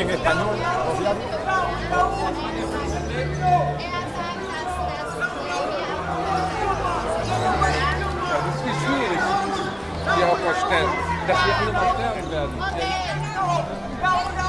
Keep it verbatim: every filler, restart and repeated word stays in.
en español. Ja, das ist schwierig, die auch vorstellen, dass wir alle mal sterben werden.